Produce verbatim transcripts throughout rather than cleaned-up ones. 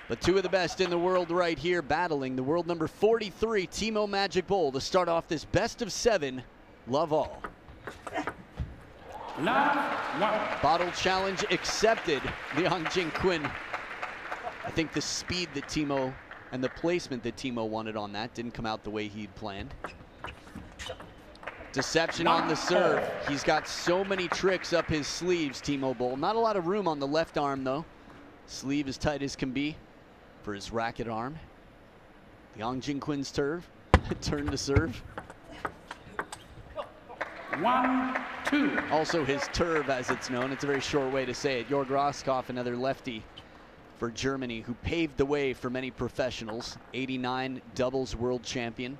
But two of the best in the world right here battling the world number forty-three, Timo Magic Bull, to start off this best of seven. Love all. Love one. Bottle challenge accepted, Liang Jingquin. I think the speed that Timo and the placement that Timo wanted on that didn't come out the way he'd planned. Deception on the serve. He's got so many tricks up his sleeves, Timo Boll. Not a lot of room on the left arm, though. Sleeve as tight as can be for his racket arm. Liang Jingquin's serve. Turn to serve. One, two. Also his turv, as it's known. It's a very short way to say it. Jörg Roskopf, another lefty for Germany, who paved the way for many professionals. eighty-nine doubles world champion.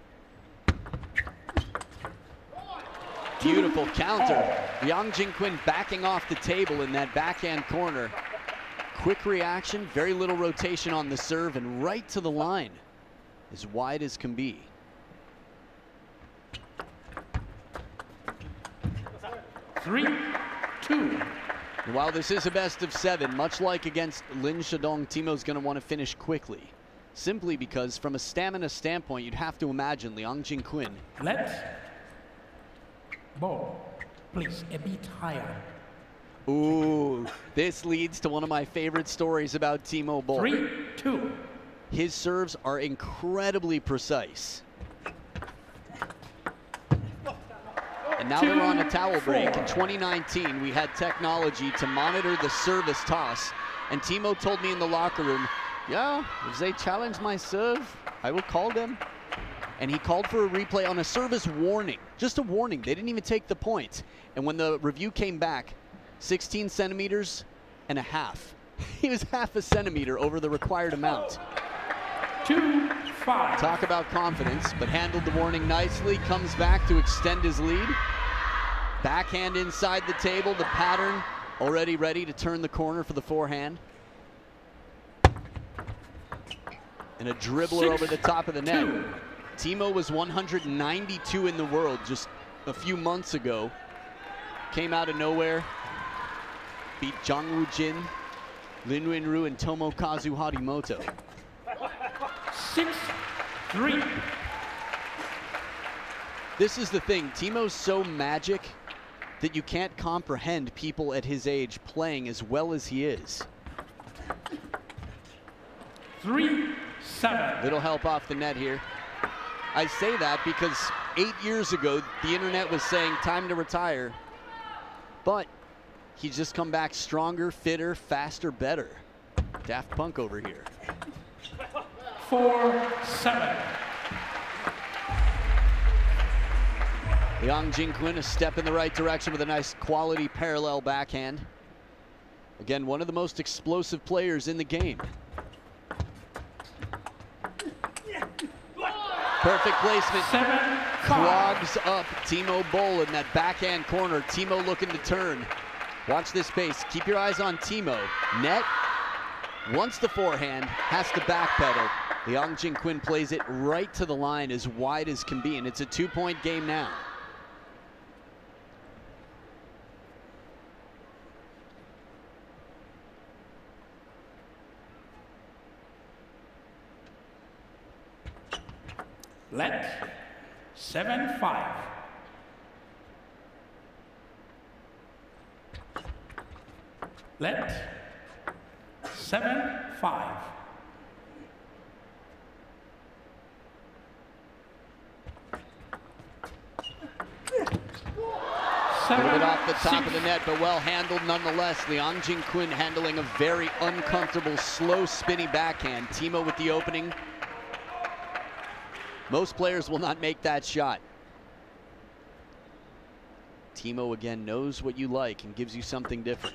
Beautiful counter. Liang Jingquin backing off the table in that backhand corner. Quick reaction, very little rotation on the serve, and right to the line, as wide as can be. Three, two. And while this is a best of seven, much like against Lin Shadong, Timo's going to want to finish quickly. Simply because from a stamina standpoint, you'd have to imagine Liang Jingquin. Let's ball, please, a bit higher. Ooh, this leads to one of my favorite stories about Timo Boll. Three, two. His serves are incredibly precise. And now they're on a towel break. In twenty nineteen, we had technology to monitor the service toss. And Timo told me in the locker room, yeah, if they challenge my serve, I will call them. And he called for a replay on a service warning. Just a warning. They didn't even take the point. And when the review came back, sixteen centimeters and a half. He was half a centimeter over the required amount. Two, five. Talk about confidence, but handled the warning nicely. Comes back to extend his lead. Backhand inside the table. The pattern already ready to turn the corner for the forehand. And a dribbler Six, over the top of the net. two. Timo was one hundred ninety-two in the world just a few months ago. Came out of nowhere. Beat Zhang Wujin, Lin Wenru, and Tomokazu Harimoto. Six, three. This is the thing, Timo's so magic that you can't comprehend people at his age playing as well as he is. Three, seven. Little help off the net here. I say that because eight years ago, the internet was saying time to retire. But he's just come back stronger, fitter, faster, better. Daft Punk over here. Four, seven. Liang Jingquin, a step in the right direction with a nice quality parallel backhand. Again, one of the most explosive players in the game. Perfect placement. Seven, Clogs up Timo Boll in that backhand corner. Timo looking to turn. Watch this pace. Keep your eyes on Timo. Net, once the forehand, has to backpedal. Liang Jingquin plays it right to the line as wide as can be, and it's a two-point game now. Let seven, five. Let seven, five. A little bit off the top six. of the net, but well handled nonetheless. Liang Jingquin handling a very uncomfortable, slow, spinny backhand. Timo with the opening. Most players will not make that shot. Timo again knows what you like and gives you something different.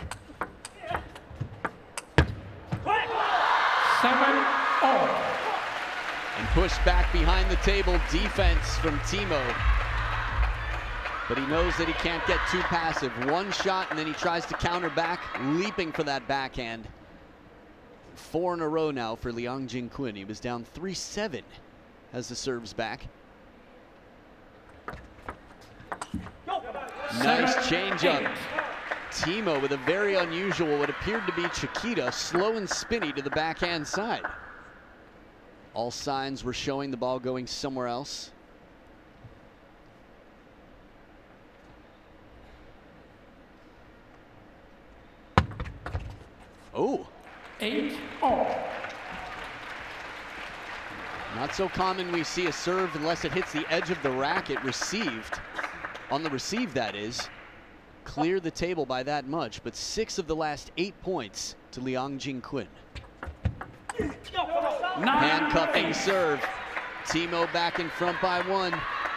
Seven, oh. And pushed back behind the table defense from Timo. But he knows that he can't get too passive. One shot and then he tries to counter back, leaping for that backhand. Four in a row now for Liang Jingquin. He was down three seven as the serves back. Nice change up. Timo with a very unusual, what appeared to be Chiquita, slow and spinny to the backhand side. All signs were showing the ball going somewhere else. Oh. Eight all. Not so common we see a serve unless it hits the edge of the racket received. On the receive, that is. Clear the table by that much, but six of the last eight points to Liang Jingquin. Handcuffing serve. Timo back in front by one.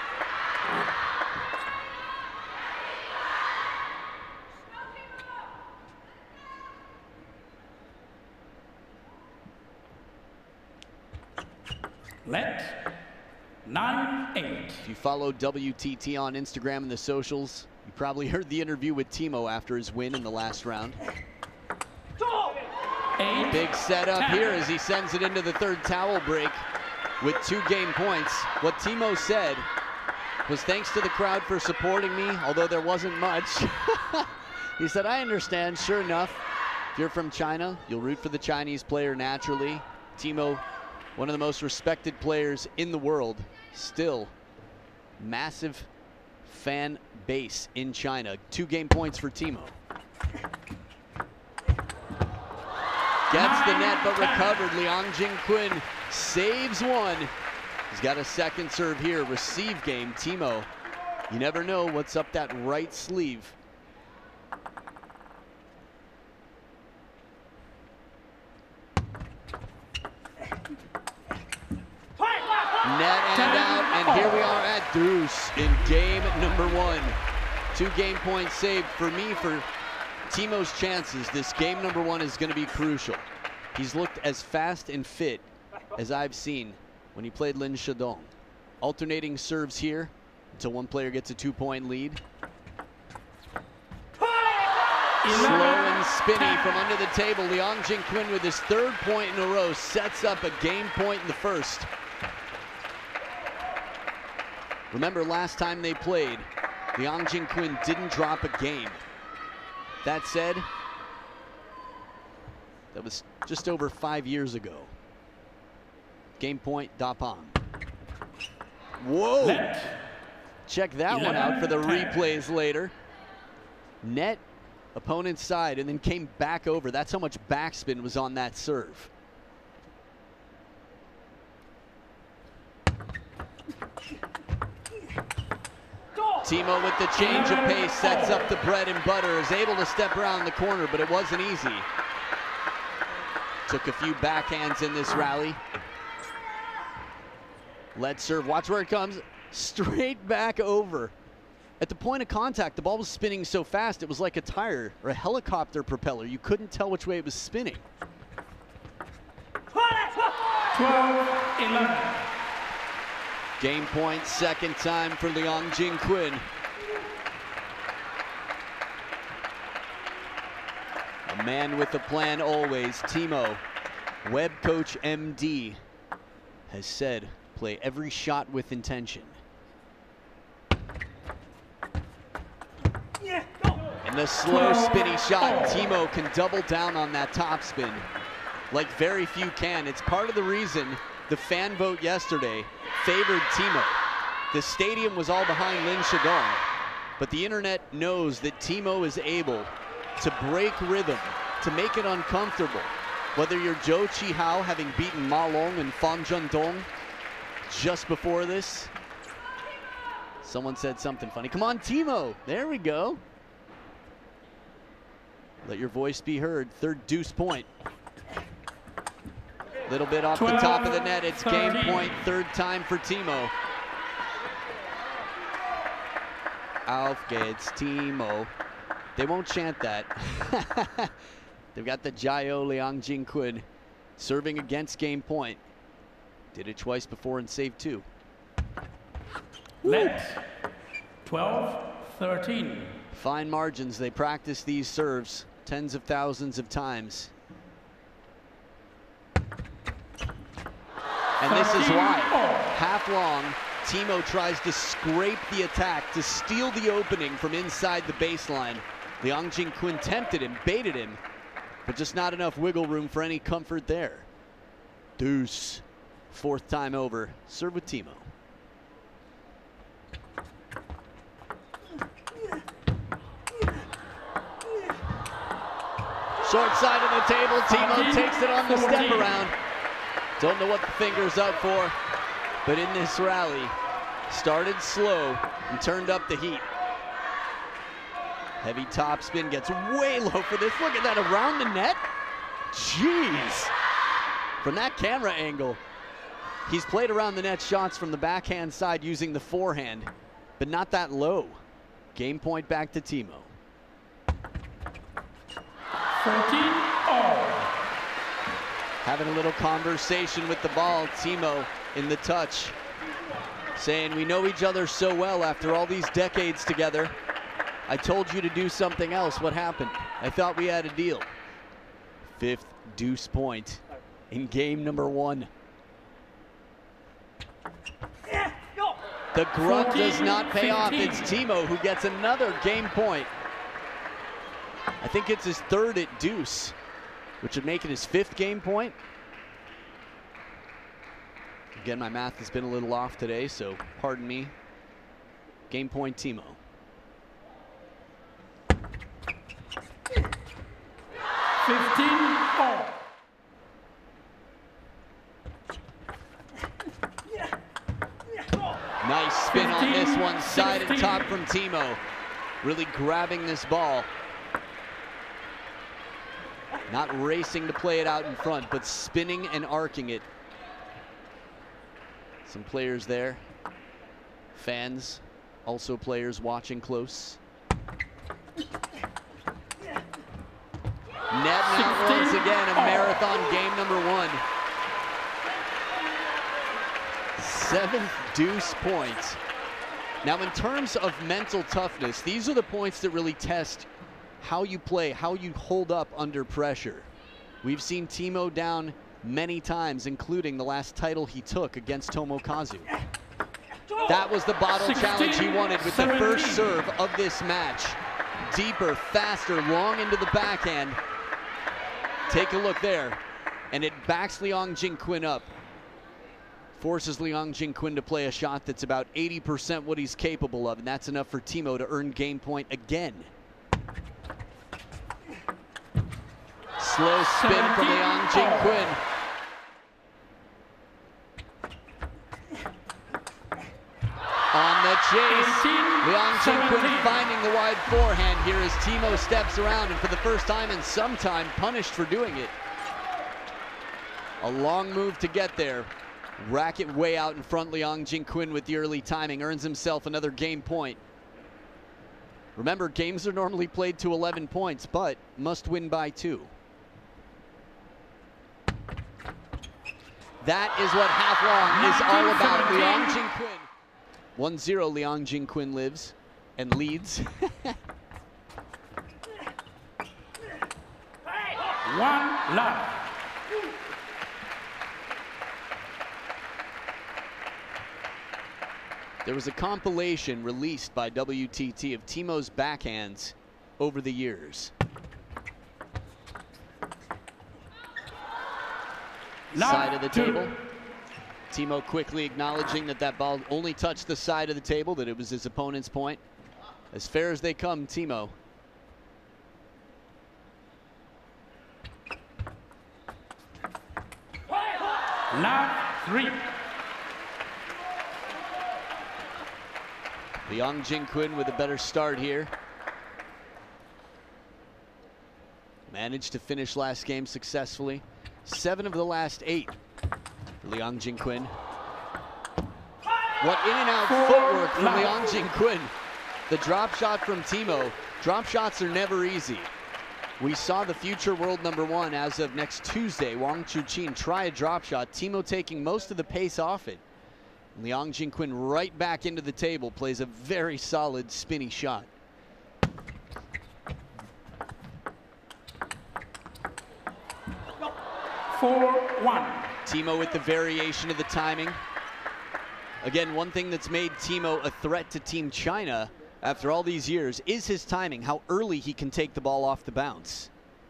Let nine eight. If you follow W T T on Instagram and the socials, you probably heard the interview with Timo after his win in the last round. Eight, Big setup ten. here as he sends it into the third towel break with two game points. What Timo said was, thanks to the crowd for supporting me, although there wasn't much. He said, I understand, sure enough. If you're from China, you'll root for the Chinese player naturally. Timo, one of the most respected players in the world, still massive fan base in China. Two game points for Timo. Gets the net but recovered. Liang Jingquin saves one. He's got a second serve here. Receive game. Timo, you never know what's up that right sleeve. Net and out, and here we are at deuce in game number one. Two game points saved for me for Timo's chances. This game number one is going to be crucial. He's looked as fast and fit as I've seen when he played Lin Shidong. Alternating serves here until one player gets a two-point lead. Slow and spinny from under the table. Liang Jingquin with his third point in a row sets up a game point in the first. Remember last time they played, Liang Jingquin didn't drop a game. That said, that was just over five years ago. Game point, Dapong. Whoa! Let Check that one out for the replays later. Net, opponent's side, and then came back over. That's how much backspin was on that serve. Timo with the change of pace sets up the bread and butter, is able to step around the corner, but it wasn't easy. Took a few backhands in this rally. Let serve, watch where it comes, straight back over. At the point of contact, the ball was spinning so fast, it was like a tire or a helicopter propeller. You couldn't tell which way it was spinning. twelve eleven. Game point, second time for Liang Jingquin. A man with a plan always. Timo, web coach M D, has said, play every shot with intention. And the slow spinny shot, Timo can double down on that topspin like very few can. It's part of the reason the fan vote yesterday favored Timo. The stadium was all behind Lin Shidong, but the internet knows that Timo is able to break rhythm, to make it uncomfortable. Whether you're Zhou Qihao, having beaten Ma Long and Fang Zhendong just before this. Someone said something funny. Come on, Timo. There we go. Let your voice be heard. Third deuce point. Little bit off the top of the net. It's game point, third time for Timo. Auf geht's, Timo. They won't chant that. They've got the Jiao Liang Jingquin serving against game point. Did it twice before and saved two. Let twelve thirteen. Fine margins. They practice these serves tens of thousands of times. And this is why. Half long, Timo tries to scrape the attack to steal the opening from inside the baseline. Liang Jingquin tempted him, baited him, but just not enough wiggle room for any comfort there. Deuce, fourth time over, serve with Timo. Short side of the table, Timo takes it on the step around. Don't know what the finger's up for, but in this rally, started slow and turned up the heat. Heavy topspin, gets way low for this. Look at that, around the net. Jeez. From that camera angle, he's played around the net shots from the backhand side using the forehand, but not that low. Game point back to Timo. fourteen all. Having a little conversation with the ball, Timo in the touch, saying, we know each other so well after all these decades together. I told you to do something else. What happened? I thought we had a deal. Fifth deuce point in game number one. The grunt does not pay off. It's Timo who gets another game point. I think it's his third at deuce, which would make it his fifth game point. Again, my math has been a little off today, so pardon me. Game point, Timo. fifteen all. Nice spin on this one, side and top from Timo. Really grabbing this ball. Not racing to play it out in front, but spinning and arcing it. Some players there. Fans, also players watching close. Net now once again, a marathon game number one. Seventh deuce points. Now in terms of mental toughness, these are the points that really test how you play, how you hold up under pressure. We've seen Timo down many times, including the last title he took against Tomokazu. That was the bottle challenge he wanted with the first serve of this match. Deeper, faster, long into the backhand. Take a look there, and it backs Liang Jingquin up. Forces Liang Jingquin to play a shot that's about eighty percent what he's capable of, and that's enough for Timo to earn game point again. Slow spin from Liang Jingquin. On the chase, Liang Jingquin finding the wide forehand here as Timo steps around, and for the first time in some time, punished for doing it. A long move to get there. Racket way out in front. Liang Jingquin with the early timing earns himself another game point. Remember, games are normally played to eleven points, but must win by two. That is what half long is all about. Liang Jingquin. one zero, Liang Jingquin lives and leads. One love. There was a compilation released by W T T of Timo's backhands over the years. Side of the table. Timo quickly acknowledging that that ball only touched the side of the table, that it was his opponent's point. As fair as they come, Timo. Love three. Liang Jingquin with a better start here. Managed to finish last game successfully. Seven of the last eight for Liang Jingquin. What in and out footwork from Liang Jingquin. The drop shot from Timo. Drop shots are never easy. We saw the future world number one as of next Tuesday, Wang Chuqin, try a drop shot. Timo taking most of the pace off it. Liang Jingquin right back into the table, plays a very solid spinny shot. four one. Timo with the variation of the timing. Again, one thing that's made Timo a threat to Team China after all these years is his timing, how early he can take the ball off the bounce.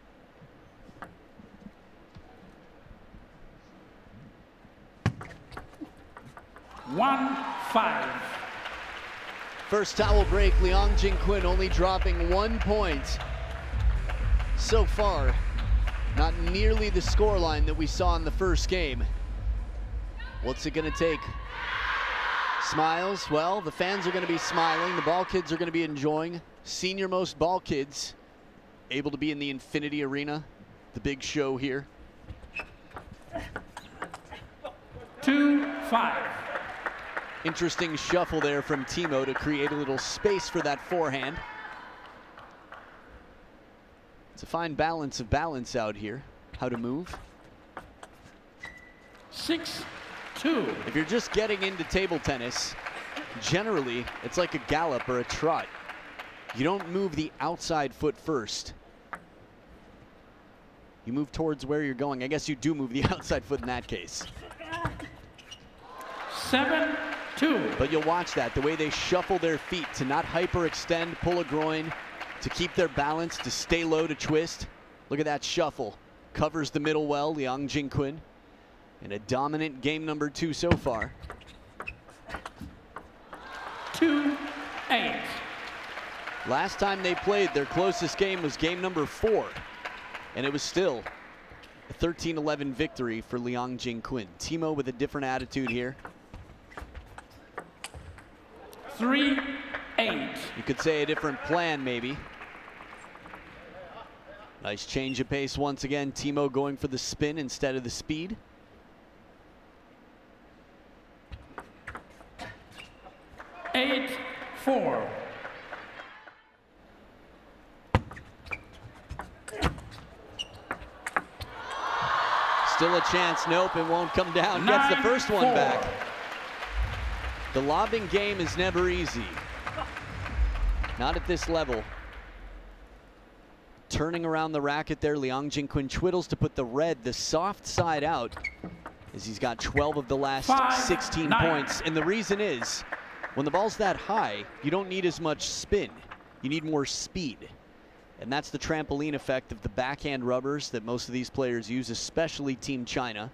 One, five. First towel break, Liang Jingquin only dropping one point so far. Not nearly the scoreline that we saw in the first game. What's it gonna take? Smiles? Well, the fans are gonna be smiling. The ball kids are gonna be enjoying. Senior-most ball kids able to be in the Infinity Arena, the big show here. Two, five. Interesting shuffle there from Timo to create a little space for that forehand. It's a fine balance of balance out here, how to move. Six, two. If you're just getting into table tennis, generally it's like a gallop or a trot. You don't move the outside foot first. You move towards where you're going. I guess you do move the outside foot in that case. Seven, two. But you'll watch that, the way they shuffle their feet to not hyperextend, pull a groin, to keep their balance, to stay low, to twist. Look at that shuffle. Covers the middle well, Liang Jingquin. In a dominant game number two so far. Two, eight. Last time they played, their closest game was game number four. And it was still a thirteen eleven victory for Liang Jingquin. Timo with a different attitude here. Three, eight. You could say a different plan, maybe. Nice change of pace once again. Timo going for the spin instead of the speed. Eight, four. Still a chance. Nope, it won't come down. Gets the first one back. The lobbing game is never easy. Not at this level. Turning around the racket there, Liang Jingquin twiddles to put the red, the soft side out, as he's got twelve of the last Five, sixteen nine. points. And the reason is, when the ball's that high, you don't need as much spin. You need more speed. And that's the trampoline effect of the backhand rubbers that most of these players use, especially Team China.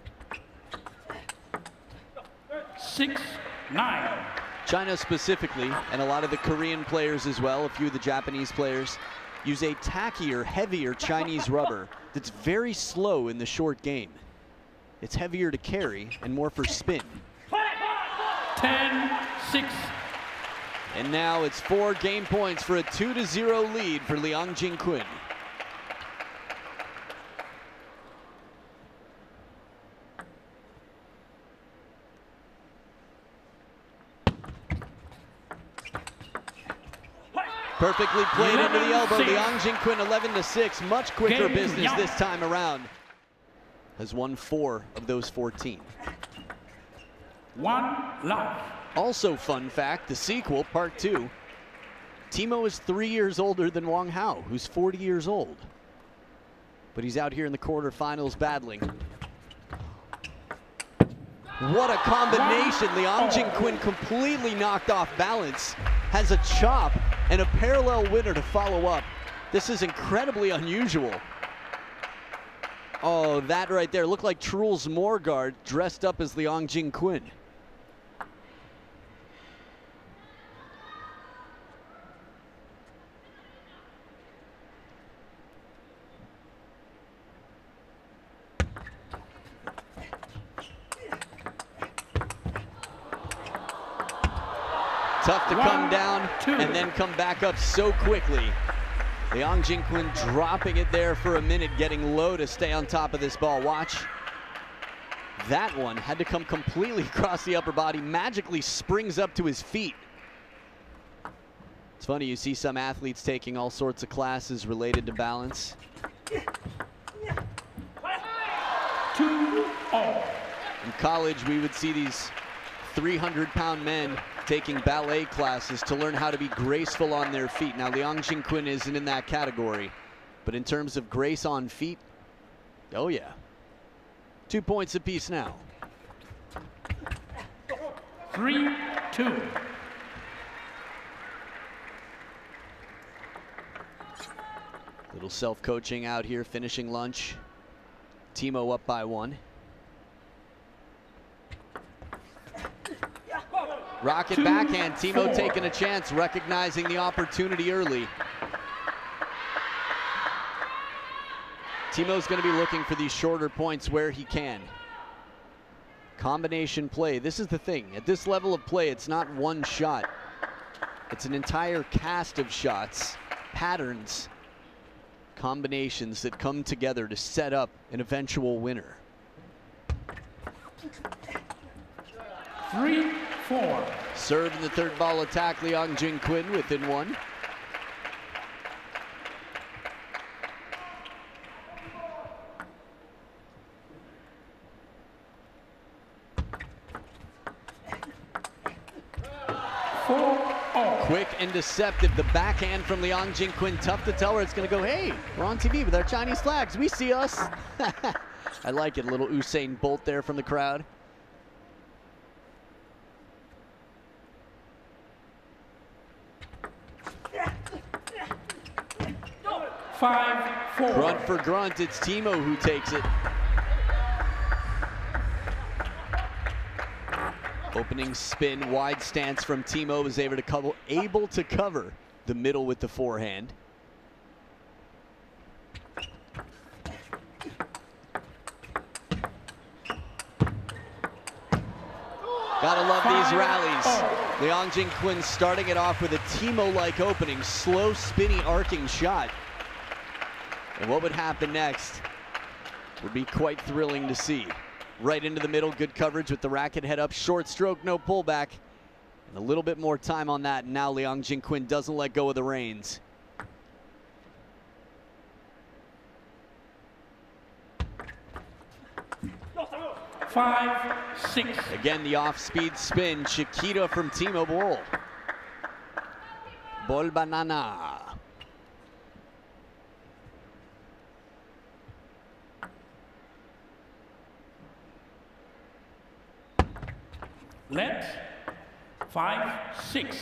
Six, nine. China specifically, and a lot of the Korean players as well, a few of the Japanese players, use a tackier, heavier Chinese rubber that's very slow in the short game. It's heavier to carry and more for spin. Ten, six. And now it's four game points for a two to zero lead for Liang Jingquin. Perfectly played into the elbow. Liang Jingquin eleven to six. Much quicker Game business young. this time around. Has won four of those fourteen. One, love. Also, fun fact, the sequel, part two. Timo is three years older than Wang Hao, who's forty years old. But he's out here in the quarterfinals battling. What a combination. Liang Jingquin completely knocked off balance. Has a chop and a parallel winner to follow up. This is incredibly unusual. Oh, that right there looked like Truls Morgard dressed up as Liang Jingquin. Tough to One, come down two. and then come back up so quickly. Liang Jingquin dropping it there for a minute, getting low to stay on top of this ball. Watch. That one had to come completely across the upper body, magically springs up to his feet. It's funny, you see some athletes taking all sorts of classes related to balance. Two, all. In college, we would see these three hundred pound men taking ballet classes to learn how to be graceful on their feet. Now, Liang Jingquin isn't in that category, but in terms of grace on feet, oh yeah. Two points apiece now. Three, two. Little self-coaching out here, finishing lunch. Timo up by one. Rocket Two, backhand, Timo four. Taking a chance, recognizing the opportunity early. Timo's going to be looking for these shorter points where he can. Combination play, this is the thing. At this level of play, it's not one shot. It's an entire cast of shots, patterns, combinations that come together to set up an eventual winner. Three, four. Serve in the third ball attack, Liang Jin-Quinn within one. Quick and deceptive, the backhand from Liang Jin-Quinn. Tough to tell where it's going to go. Hey, we're on T V with our Chinese flags. We see us. I like it. A little Usain Bolt there from the crowd. Five, four. Grunt for grunt. It's Timo who takes it. Opening spin, wide stance from Timo, was able to cover, able to cover the middle with the forehand. Gotta love these rallies. Liang Jin-Quinn starting it off with a Timo-like opening, slow, spinny, arcing shot. And what would happen next would be quite thrilling to see. Right into the middle, good coverage with the racket head up, short stroke, no pullback. And a little bit more time on that, and now Liang Jin-Quinn doesn't let go of the reins. Five, six. Again, the off-speed spin, Chiquita from Timo Boll. Boll banana. Let five, six.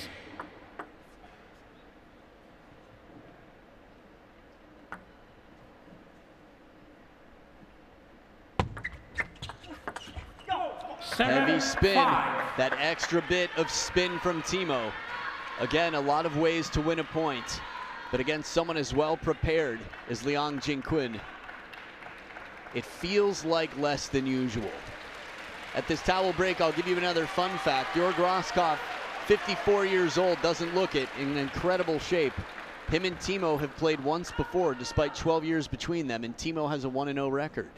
Seven, heavy spin, five. That extra bit of spin from Timo. Again, a lot of ways to win a point, but against someone as well prepared as Liang Jin-Quinn, it feels like less than usual. At this towel break, I'll give you another fun fact. Georg Rosskopf, fifty-four years old, doesn't look it, in incredible shape. Him and Timo have played once before, despite twelve years between them, and Timo has a one and oh record.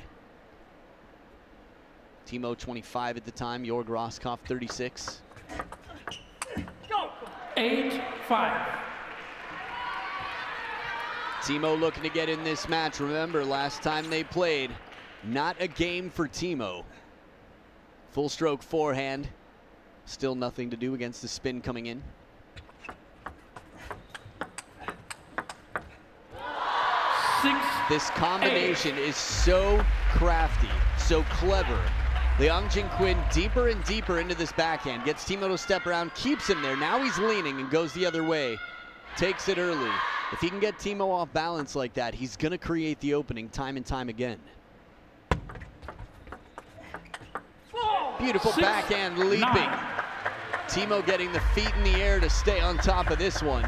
Timo twenty-five at the time, Georg Rosskopf thirty-six. Eight, five. Timo looking to get in this match. Remember, last time they played, not a game for Timo. Full stroke forehand, still nothing to do against the spin coming in. Six, this combination eight. is so crafty, so clever. Liang Jin-Quinn deeper and deeper into this backhand, gets Timo to step around, keeps him there. Now he's leaning and goes the other way, takes it early. If he can get Timo off balance like that, he's gonna create the opening time and time again. Beautiful Six, backhand leaping. Nine. Timo getting the feet in the air to stay on top of this one.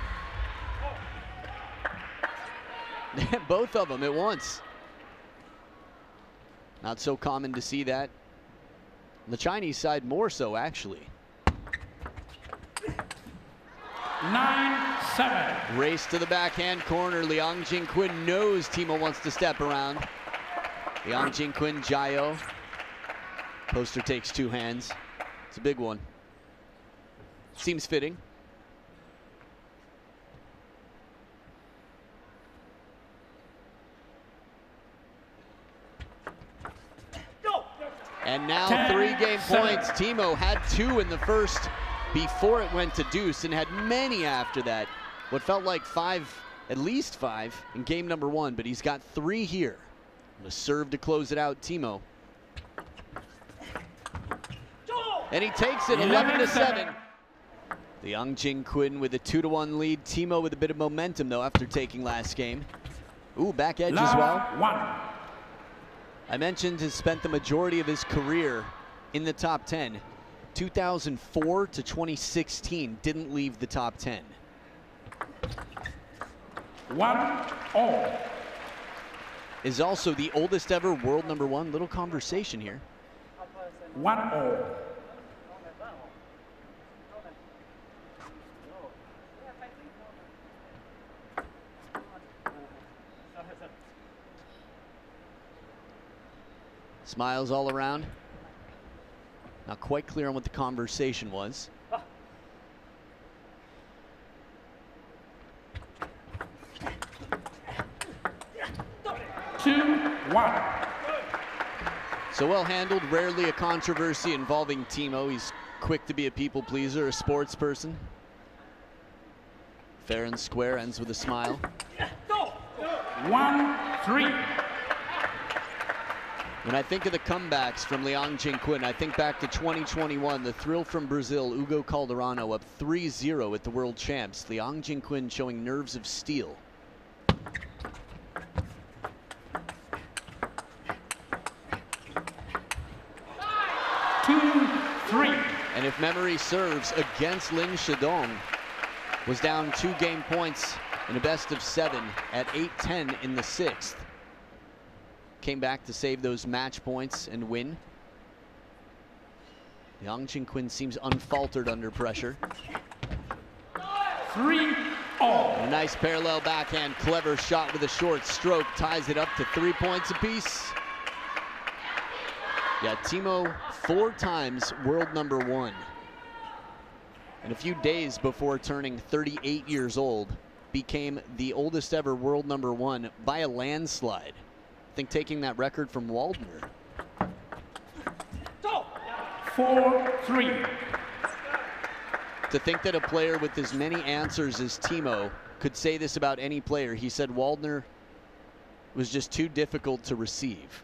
Both of them at once. Not so common to see that. On the Chinese side, more so, actually. Nine, seven. Race to the backhand corner. Liang Jin-Quinn knows Timo wants to step around. Liang Jin-Quinn, Jayo. Poster takes two hands. It's a big one. Seems fitting. And now Ten, three game seven. points. Timo had two in the first before it went to deuce and had many after that. What felt like five, at least five in game number one, but he's got three here. The serve to close it out, Timo. And he takes it eleven to seven. Liang Jin-Quinn with a two to one lead. Timo with a bit of momentum though after taking last game. Ooh, back edge Love as well. one. I mentioned has spent the majority of his career in the top ten. two thousand four to twenty sixteen, didn't leave the top ten. One all. Is also the oldest ever world number one. Little conversation here. One all. Smiles all around. Not quite clear on what the conversation was. Two, one. So well handled, rarely a controversy involving Timo. He's quick to be a people pleaser, a sports person. Fair and square, ends with a smile. One, three. When I think of the comebacks from Liang Jinquin, I think back to twenty twenty-one, the thrill from Brazil, Hugo Calderano up three zero at the World Champs. Liang Jinquin showing nerves of steel. Two, three. And if memory serves, against Lin Shidong, was down two game points in a best of seven at eight ten in the sixth. Came back to save those match points and win. Liang Jinquin seems unfaltered under pressure. Three all. A nice parallel backhand, clever shot with a short stroke, ties it up to three points apiece. Yeah, Timo, four times world number one. And a few days before turning thirty-eight years old, became the oldest ever world number one by a landslide. I think taking that record from Waldner. Four, three. To think that a player with as many answers as Timo could say this about any player. He said Waldner was just too difficult to receive.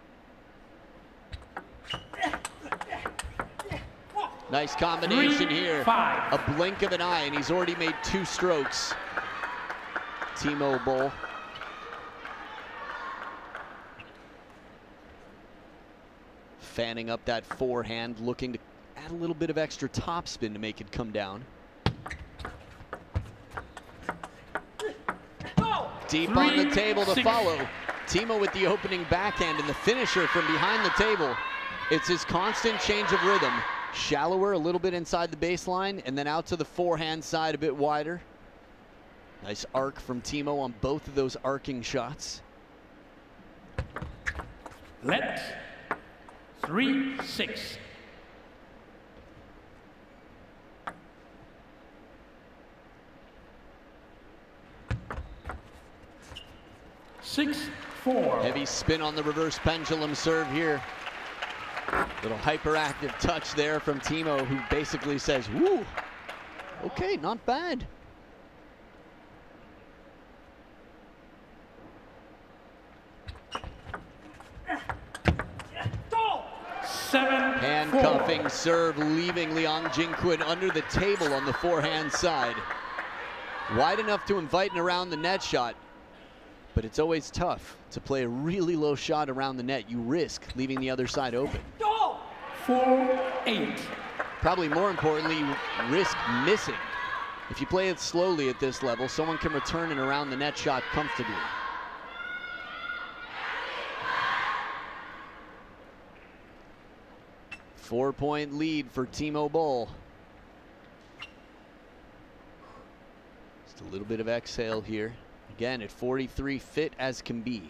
Nice combination Three, here. five. A blink of an eye, and he's already made two strokes. Timo Boll. Fanning up that forehand, looking to add a little bit of extra topspin to make it come down. Deep Three, on the table to six. follow. Timo with the opening backhand and the finisher from behind the table. It's his constant change of rhythm. Shallower, a little bit inside the baseline, and then out to the forehand side a bit wider. Nice arc from Timo on both of those arcing shots. Let. Three, six. Six, four. Heavy spin on the reverse pendulum serve here. Little hyperactive touch there from Timo, who basically says, woo, okay, not bad. Seven, Handcuffing four. serve, leaving Liang Jinquin under the table on the forehand side. Wide enough to invite and around the net shot, but it's always tough to play a really low shot around the net. You risk leaving the other side open. Four, eight. Probably more importantly, you risk missing. If you play it slowly at this level, someone can return and around the net shot comfortably. Four-point lead for Timo Boll. Just a little bit of exhale here. Again, at forty-three, fit as can be.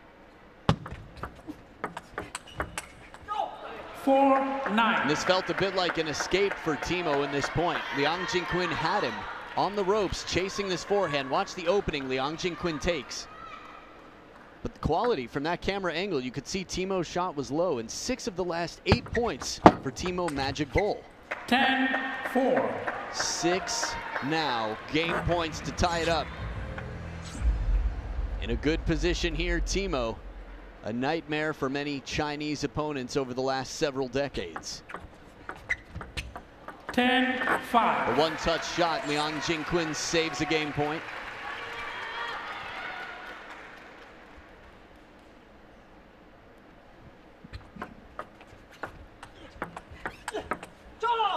Four, nine. And this felt a bit like an escape for Timo in this point. Liang Jinquin had him on the ropes, chasing this forehand. Watch the opening Liang Jinquin takes. But the quality from that camera angle, you could see Timo's shot was low, and six of the last eight points for Timo Magic Boll. Ten, four. Six now, game points to tie it up. In a good position here, Timo. A nightmare for many Chinese opponents over the last several decades. Ten, five. A one-touch shot, Liang Jinquin saves a game point.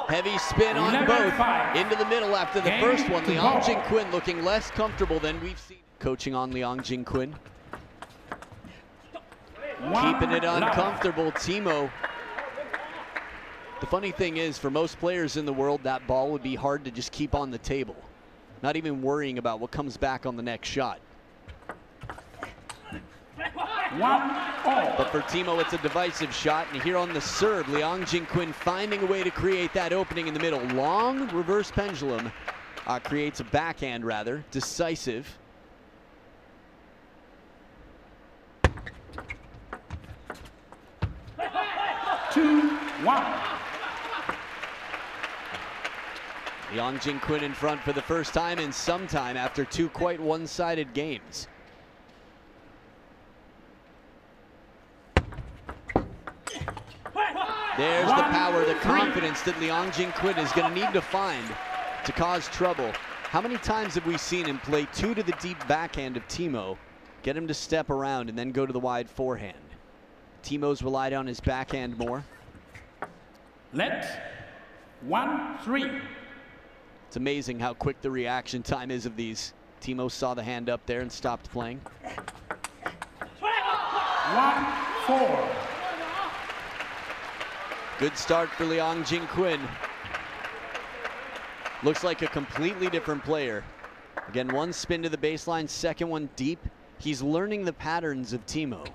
Heavy spin on both. Into the middle after the first one. Liang Jingquin looking less comfortable than we've seen. Coaching on Liang Jingquin. Keeping it uncomfortable, Timo. The funny thing is, for most players in the world, that ball would be hard to just keep on the table. Not even worrying about what comes back on the next shot. One all. But for Timo, it's a divisive shot. And here on the serve, Liang Jingquin finding a way to create that opening in the middle. Long reverse pendulum uh, creates a backhand, rather. Decisive. Two, one. Liang Jingquin in front for the first time in some time after two quite one-sided games. There's the power, the confidence that Liang Jingquin is going to need to find to cause trouble. How many times have we seen him play two to the deep backhand of Timo, get him to step around and then go to the wide forehand? Timo's relied on his backhand more. Let one, three. It's amazing how quick the reaction time is of these. Timo saw the hand up there and stopped playing. One, four. Good start for Liang Jingquin. Looks like a completely different player. Again, one spin to the baseline, second one deep. He's learning the patterns of Timo.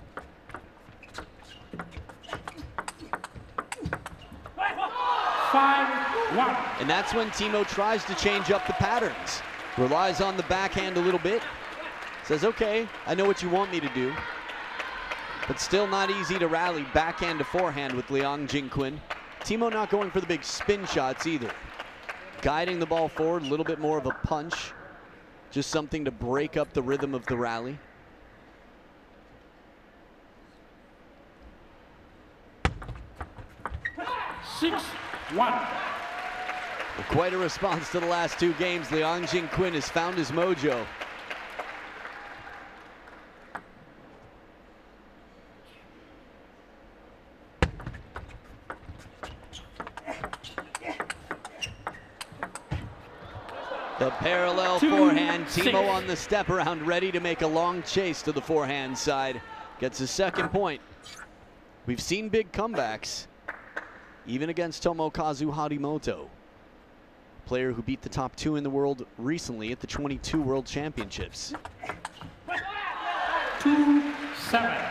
Five, one. And that's when Timo tries to change up the patterns. Relies on the backhand a little bit. Says, okay, I know what you want me to do. But still not easy to rally backhand to forehand with Liang Jingquin. Timo not going for the big spin shots either. Guiding the ball forward, a little bit more of a punch. Just something to break up the rhythm of the rally. Six, one. Well, quite a response to the last two games. Liang Jingquin has found his mojo. The parallel Two, forehand, Timo six. On the step around, ready to make a long chase to the forehand side. Gets his second point. We've seen big comebacks, even against Tomokazu Harimoto, player who beat the top two in the world recently at the twenty-two World Championships. Two, seven.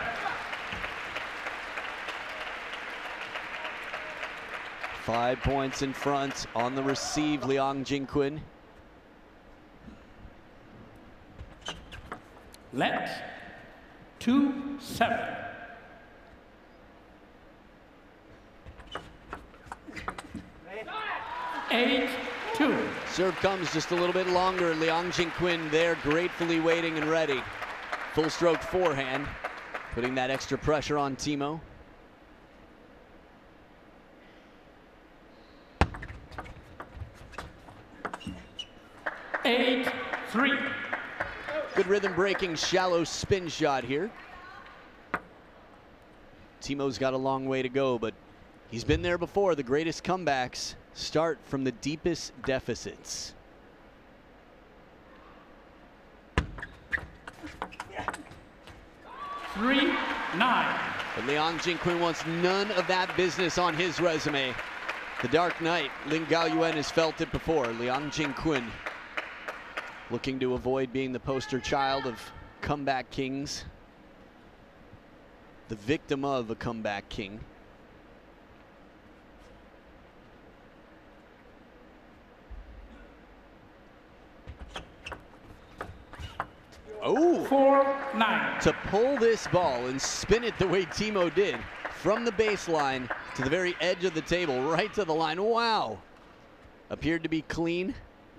Five points in front on the receive, Liang Jingquin. Let two, seven. Eight, two. Serve comes just a little bit longer. Liang Jingquin there gratefully waiting and ready. Full stroke forehand, putting that extra pressure on Timo. Eight, three. Good rhythm breaking shallow spin shot here. Timo's got a long way to go, but he's been there before. The greatest comebacks start from the deepest deficits. Three, nine. But Liang Jingquin wants none of that business on his resume. The Dark Knight, Lin Gaoyuan, has felt it before. Liang Jingquin looking to avoid being the poster child of comeback kings. The victim of a comeback king. Oh! Four, nine. To pull this ball and spin it the way Timo did, from the baseline to the very edge of the table, right to the line. Wow! Appeared to be clean.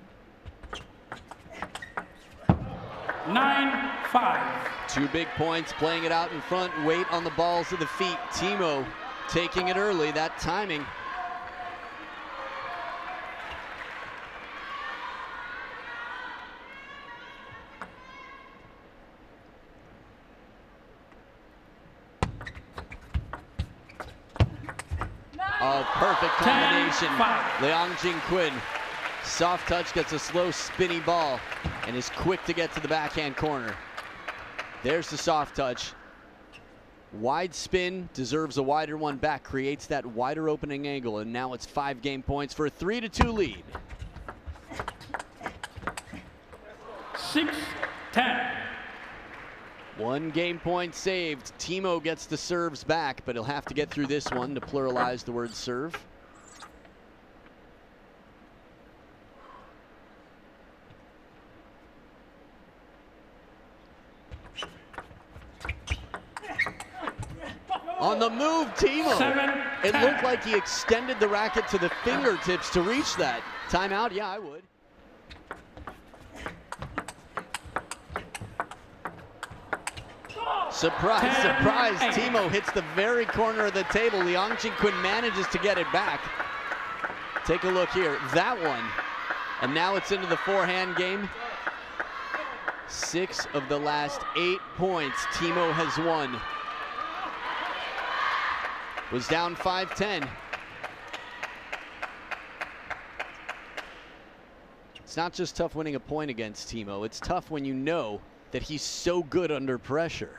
Nine, five. Two big points, playing it out in front, weight on the balls of the feet. Timo taking it early, that timing. Oh, perfect combination. ten, Liang Jingquin. Soft touch, gets a slow spinny ball and is quick to get to the backhand corner. There's the soft touch. Wide spin, deserves a wider one back, creates that wider opening angle, and now it's five game points for a three to two lead. six ten. One game point saved. Timo gets the serves back, but he'll have to get through this one to pluralize the word serve. On the move, Timo. Seven, it ten. looked like he extended the racket to the fingertips to reach that. Timeout? Yeah, I would. Surprise, ten, surprise. eight. Timo hits the very corner of the table. Liang Jingquin manages to get it back. Take a look here. That one. And now it's into the forehand game. Six of the last eight points Timo has won. Was down five ten. It's not just tough winning a point against Timo. It's tough when you know that he's so good under pressure.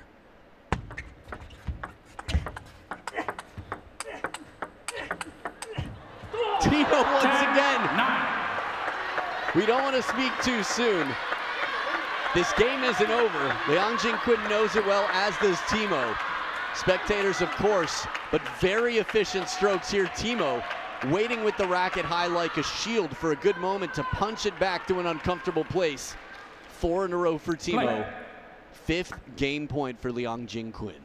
Timo once again. Nine. We don't want to speak too soon. This game isn't over. Liang Jingquin knows it well, as does Timo. Spectators, of course, but very efficient strokes here. Timo waiting with the racket high like a shield for a good moment to punch it back to an uncomfortable place. Four in a row for Timo. Play. Fifth game point for Liang Jingquin.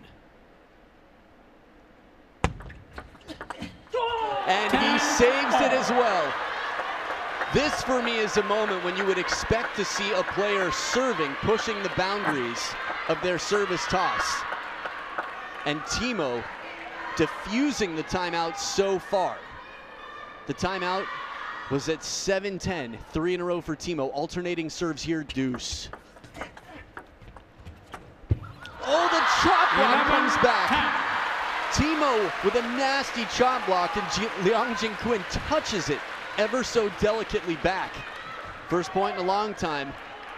And he saves it as well. This, for me, is a moment when you would expect to see a player serving, pushing the boundaries of their service toss. And Timo diffusing the timeout so far. The timeout was at seven ten, three in a row for Timo. Alternating serves here, deuce. Oh, the chop block comes back. Timo with a nasty chop block, and G Liang Jingquin touches it ever so delicately back. First point in a long time.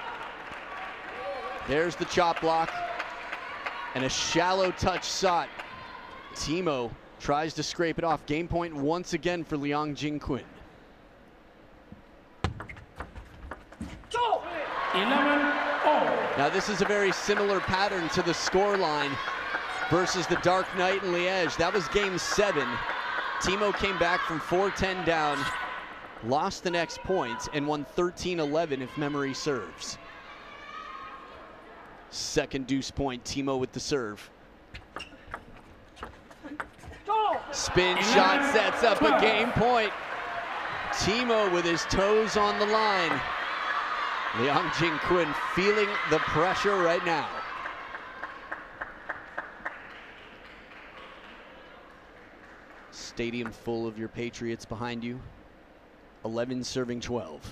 There's the chop block. And a shallow touch sought. Timo tries to scrape it off. Game point once again for Liang Jingquin. eleven all. Now this is a very similar pattern to the score line versus the Dark Knight in Liège. That was game seven. Timo came back from four ten down, lost the next points, and won thirteen eleven if memory serves. Second deuce point, Timo with the serve. Spin shot sets up a game point. Timo with his toes on the line. Liang Jingquin feeling the pressure right now. Stadium full of your Patriots behind you. eleven serving twelve.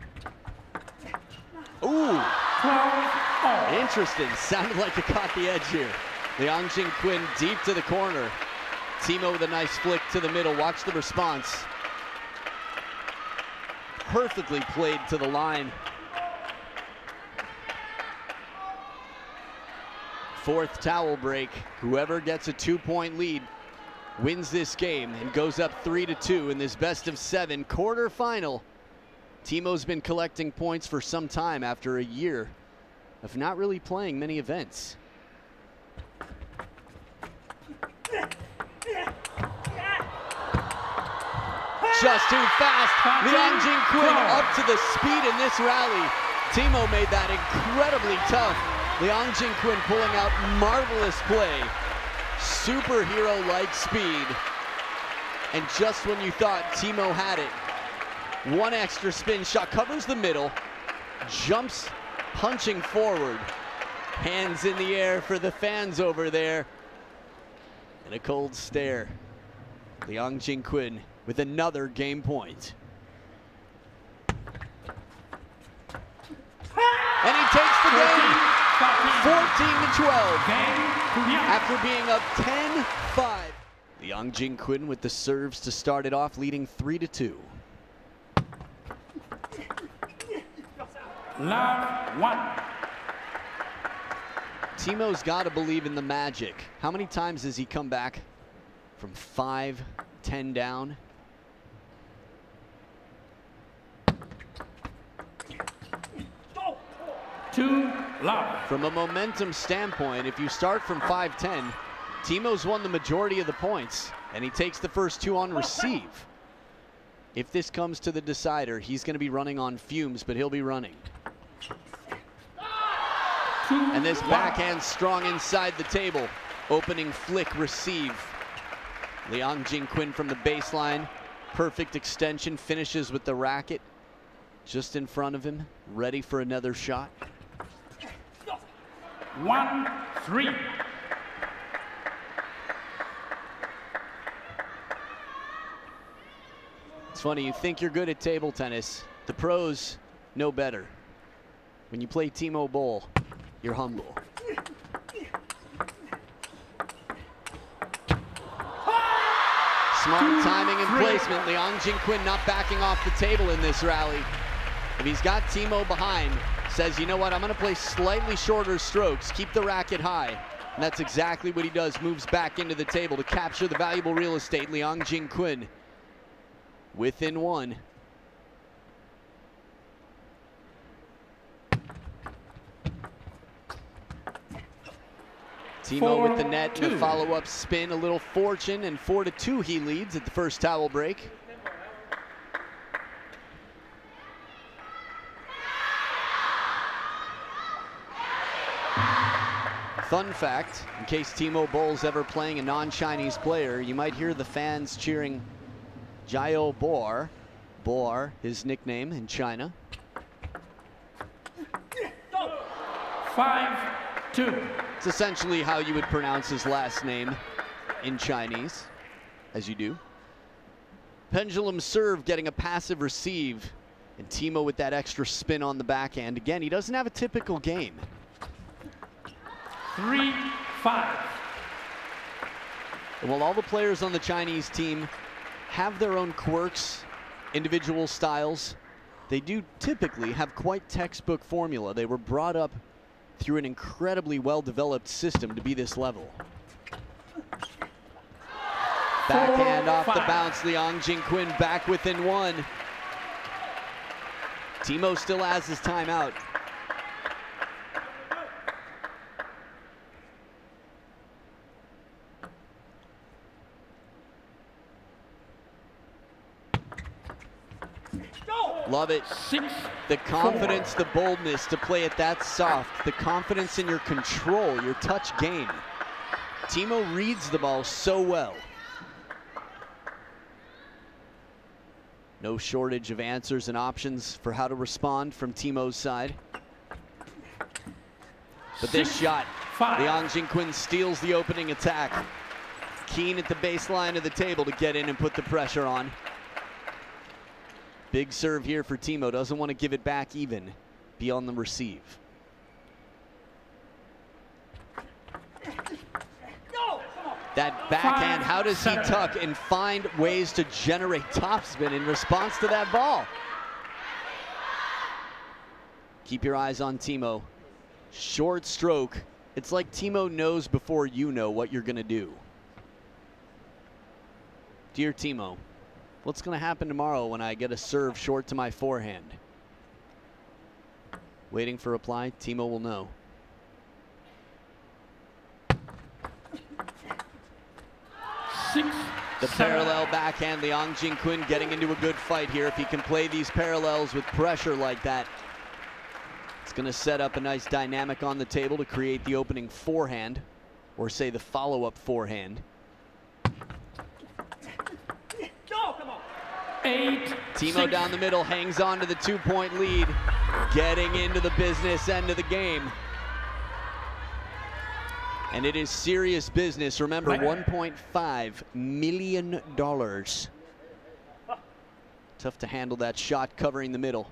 Ooh! twelve all. Interesting. Sounded like it caught the edge here. Liang Jingquin deep to the corner. Timo with a nice flick to the middle. Watch the response. Perfectly played to the line. Fourth towel break. Whoever gets a two-point lead wins this game and goes up three to two in this best of seven quarterfinal. Timo's been collecting points for some time after a year of not really playing many events. Just too fast. Liang Jingquin up to the speed in this rally. Timo made that incredibly tough. Liang Jingquin pulling out marvelous play. Superhero-like speed. And just when you thought Timo had it, one extra spin shot, covers the middle, jumps punching forward. Hands in the air for the fans over there. And a cold stare. Liang Jingquin with another game point. And he takes the game, fourteen to twelve. After being up ten five. Liang Jingquin with the serves to start it off, leading three to two. Love one. Timo's got to believe in the magic. How many times has he come back from five, ten down? Two love. From a momentum standpoint, if you start from five ten, Timo's won the majority of the points, and he takes the first two on receive. If this comes to the decider, he's going to be running on fumes, but he'll be running. And this backhand strong inside the table. Opening flick receive. Liang Jingquin from the baseline. Perfect extension, finishes with the racket just in front of him, ready for another shot. One, three. It's funny, you think you're good at table tennis. The pros know better. When you play Timo Boll, you're humble. Smart timing and placement. Liang Jingquin not backing off the table in this rally. If he's got Timo behind, says, you know what, I'm going to play slightly shorter strokes, keep the racket high. And that's exactly what he does, moves back into the table to capture the valuable real estate. Liang Jingquin within one. Timo Four, with the net two. and the follow-up spin, a little fortune, and four to two he leads at the first towel break. Fun fact, in case Timo Boll's ever playing a non-Chinese player, you might hear the fans cheering Jiao Boer, Boer, his nickname in China. Five, two. It's essentially how you would pronounce his last name in Chinese, as you do. Pendulum serve getting a passive receive, and Timo with that extra spin on the backhand. Again, he doesn't have a typical game. Three, five. And while all the players on the Chinese team have their own quirks, individual styles, they do typically have quite textbook formula. They were brought up through an incredibly well-developed system to be this level. Backhand Four, off five. the bounce, Liang Jingquin back within one. Timo still has his timeout. Love it. Six, The confidence, the boldness to play it that soft, the confidence in your control, your touch game. Timo reads the ball so well. No shortage of answers and options for how to respond from Timo's side. But this Six, shot, five. Liang Jingquin steals the opening attack. Keen at the baseline of the table to get in and put the pressure on. Big serve here for Timo, doesn't want to give it back even. Be on the receive. That backhand, how does he tuck and find ways to generate topspin in response to that ball? Keep your eyes on Timo. Short stroke. It's like Timo knows before you know what you're gonna do. Dear Timo, what's gonna happen tomorrow when I get a serve short to my forehand? Waiting for reply, Timo will know. Six, The seven. parallel backhand, Liang Jingquin getting into a good fight here. If he can play these parallels with pressure like that, it's gonna set up a nice dynamic on the table to create the opening forehand, or say the follow-up forehand. Eight, Timo six. down the middle, hangs on to the two-point lead, getting into the business end of the game. And it is serious business. Remember, Right. one point five million dollars. Tough to handle that shot covering the middle.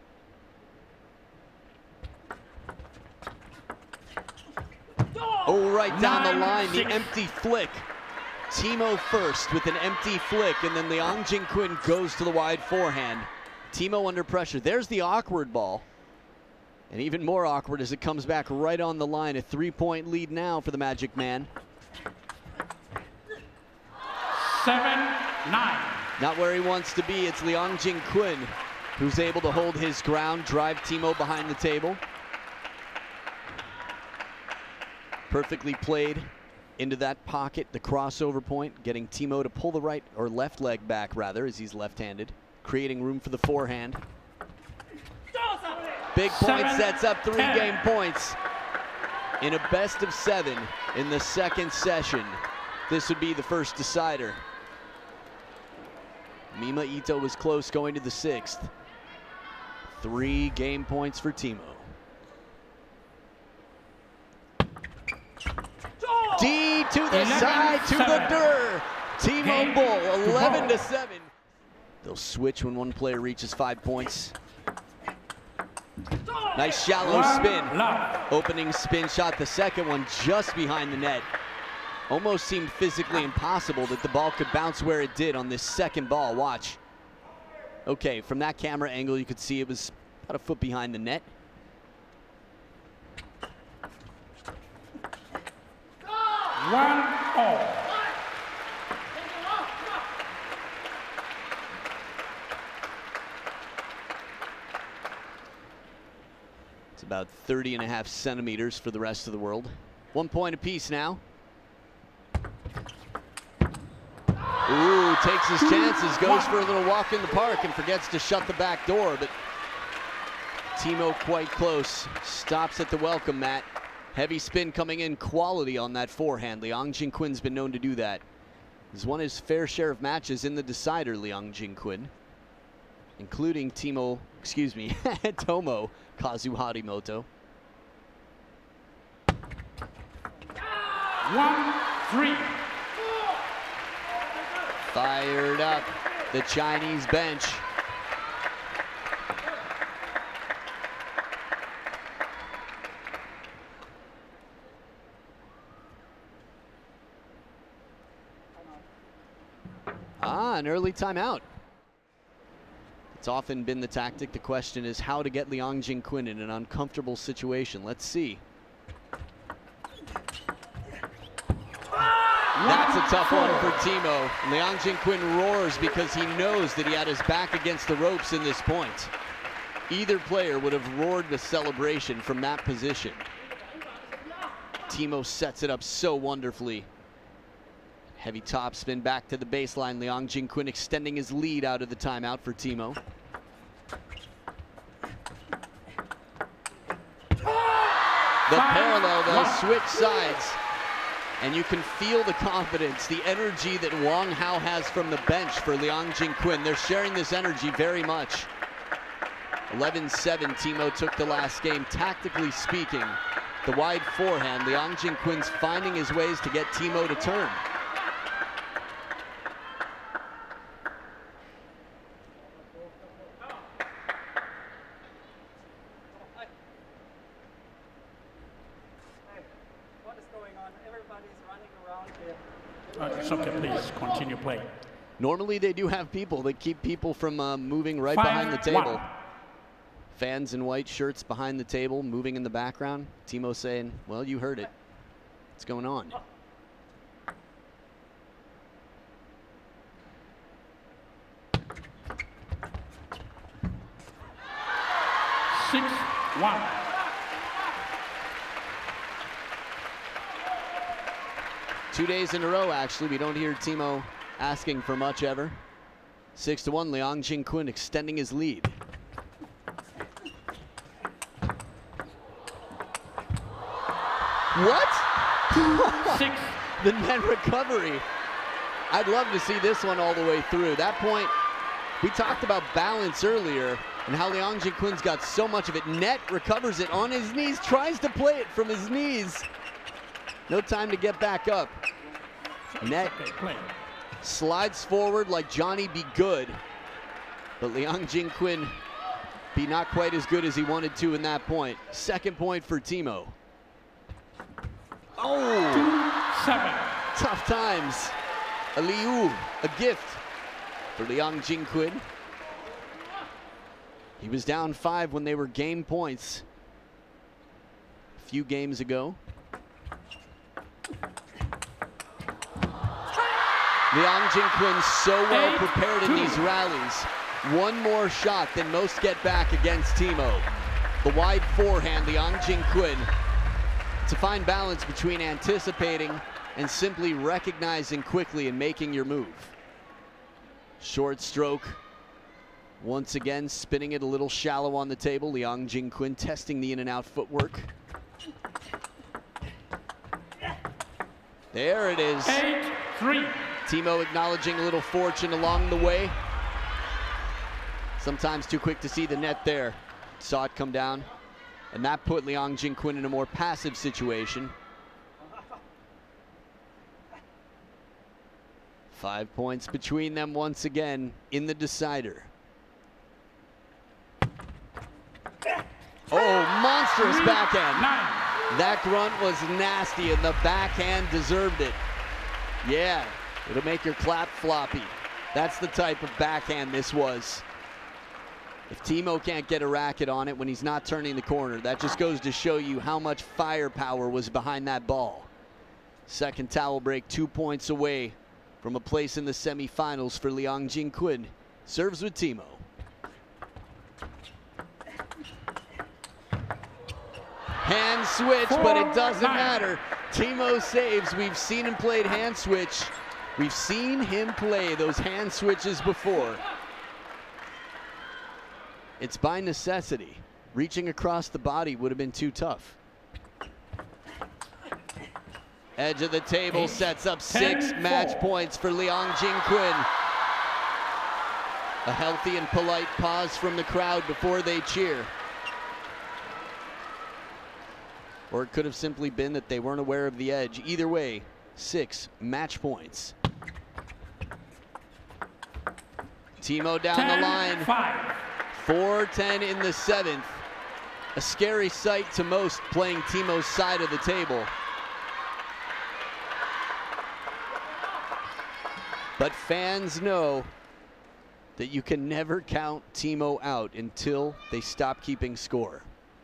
Oh, right down the Nine, line, the six. empty flick. Timo first with an empty flick, and then Liang Jingquin goes to the wide forehand. Timo under pressure. There's the awkward ball. And even more awkward as it comes back right on the line. A three-point lead now for the Magic Man. Seven, nine. Not where he wants to be. It's Liang Jingquin who's able to hold his ground, drive Timo behind the table. Perfectly played into that pocket, the crossover point, getting Timo to pull the right or left leg back rather, as he's left-handed, creating room for the forehand. Big point Seven, sets up three ten. game points in a best of seven in the second session. This would be the first decider. Mima Ito was close going to the sixth. Three game points for Timo. D to the eleven, side, to the seven. Dur. Timo Game Bull, to eleven to ball. seven. They'll switch when one player reaches five points. Nice shallow One spin. love. Opening spin shot, the second one just behind the net. Almost seemed physically impossible that the ball could bounce where it did on this second ball. Watch. Okay, from that camera angle, you could see it was about a foot behind the net. One all. It's about thirty and a half centimeters for the rest of the world. One point apiece now. Ooh, takes his chances, goes for a little walk in the park and forgets to shut the back door, but Timo quite close. Stops at the welcome mat. Heavy spin coming in, quality on that forehand. Liang Jingquin's been known to do that. He's won his fair share of matches in the decider, Liang Jingquin, including Timo, excuse me, Tomo Kazuharimoto. One, three. Fired up, the Chinese bench. Ah, an early timeout. It's often been the tactic. The question is how to get Liang Jingquin in an uncomfortable situation. Let's see. That's a tough one for Timo. Liang Jingquin roars because he knows that he had his back against the ropes in this point. Either player would have roared the celebration from that position. Timo sets it up so wonderfully. Heavy top spin back to the baseline. Liang Jingquin extending his lead out of the timeout for Timo. The parallel, they'll switch sides. And you can feel the confidence, the energy that Wang Hao has from the bench for Liang Jingquin. They're sharing this energy very much. eleven seven, Timo took the last game. Tactically speaking, the wide forehand, Liang Jingquin's finding his ways to get Timo to turn. Uh, it's okay, please continue playing. Normally they do have people that keep people from uh, moving right Five, behind the table. one. Fans in white shirts behind the table, moving in the background. Timo saying, well, you heard it. What's going on? Six, one. Two days in a row, actually, we don't hear Timo asking for much ever. Six to one, Liang Jingquin extending his lead. What? Six. The net recovery. I'd love to see this one all the way through. That point, we talked about balance earlier and how Liang Jingquin's got so much of it. Net recovers it on his knees, tries to play it from his knees. No time to get back up. Net Okay, play. slides forward like Johnny be good, but Liang Jingquin be not quite as good as he wanted to in that point. Second point for Timo. Oh, Seven. tough times. a liu, a gift for Liang Jingquin. He was down five when they were game points a few games ago. Liang Jingquin so well Eight, prepared in two. these rallies. One more shot than most get back against Timo. The wide forehand, Liang Jingquin. It's a fine balance between anticipating and simply recognizing quickly and making your move. Short stroke. Once again, spinning it a little shallow on the table. Liang Jingquin testing the in and out footwork. There it is. Eight, three. Timo acknowledging a little fortune along the way. Sometimes too quick to see the net there. Saw it come down. And that put Liang Jingquin in a more passive situation. Five points between them once again in the decider. Oh, monstrous Three, backhand. nine. That grunt was nasty and the backhand deserved it. Yeah, it'll make your clap floppy. That's the type of backhand this was. If Timo can't get a racket on it when he's not turning the corner, that just goes to show you how much firepower was behind that ball. Second towel break, two points away from a place in the semifinals for Liang Jingquin. Serves with Timo. Hand switch, Four, but it doesn't nine. matter. Timo saves. We've seen him play hand switch. We've seen him play those hand switches before. It's by necessity. Reaching across the body would have been too tough. Edge of the table Eight, sets up ten, six match four. points for Liang Jingquin. A healthy and polite pause from the crowd before they cheer. Or it could have simply been that they weren't aware of the edge. Either way, six match points. Timo down Ten, the line. Five. four ten in the seventh. A scary sight to most playing Timo's side of the table. But fans know that you can never count Timo out until they stop keeping score.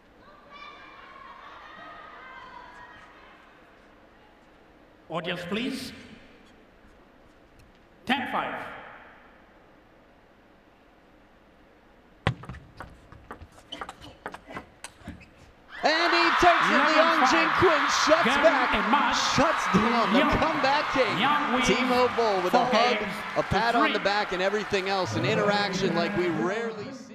Audience, please. ten five. And he takes it. Eleven Liang five. Jingquin shuts Game back, and match. shuts down the Young. comeback king. Young wins Timo Boll with a four hug, games a to pat on three. the back, and everything else. An interaction like we rarely see.